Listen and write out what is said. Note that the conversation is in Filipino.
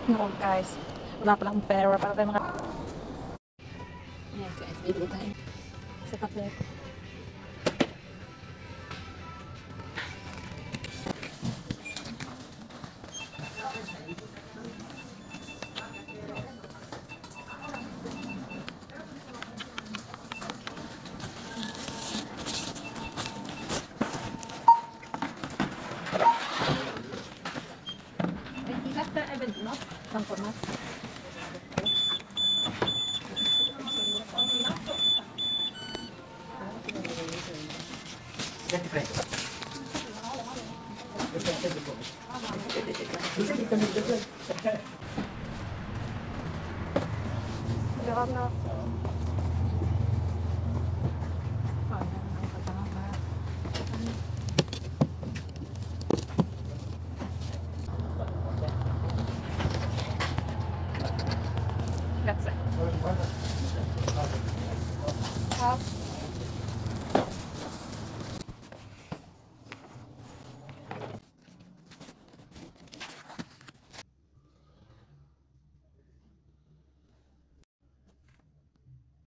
No guys, wala palang pera para tayo Ayan guys, bibili tayo sa kape. Ang format. Jarang na. That's it.